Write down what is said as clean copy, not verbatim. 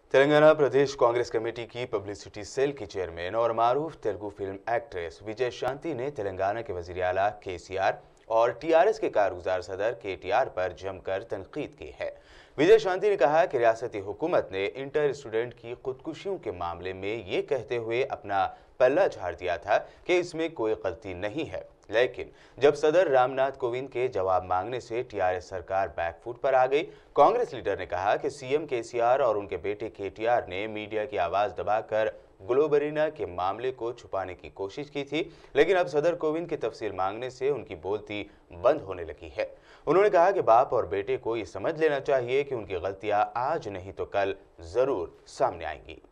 Telangana Pradesh Congress committee की publicity cell की chairman और मारूफ तेलुगु फिल्म एक्ट्रेस विजय शांति ने तेलंगाना के वजीर आला केसीआर और टीआरएस के कारगुजार सदर केटीआर पर जमकर तनकीद की है। विजय शांति ने कहा कि रियासती हुकूमत ने इंटर स्टूडेंट की खुदकुशियों के मामले में ये कहते हुए अपना पल्ला झाड़ दिया था कि इसमें कोई गलती नहीं है, लेकिन जब सदर रामनाथ कोविंद के जवाब मांगने से टीआरएस सरकार बैकफुट पर आ गई। कांग्रेस लीडर ने कहा कि सीएम केसीआर और उनके बेटे केटीआर ने मीडिया की आवाज दबाकर ग्लोबरीना के मामले को छुपाने की कोशिश की थी, लेकिन अब सदर कोविंद की तफसील मांगने से उनकी बोलती बंद होने लगी है। उन्होंने कहा कि बाप और बेटे को ये समझ लेना चाहिए कि उनकी गलतियां आज नहीं तो कल जरूर सामने आएंगी।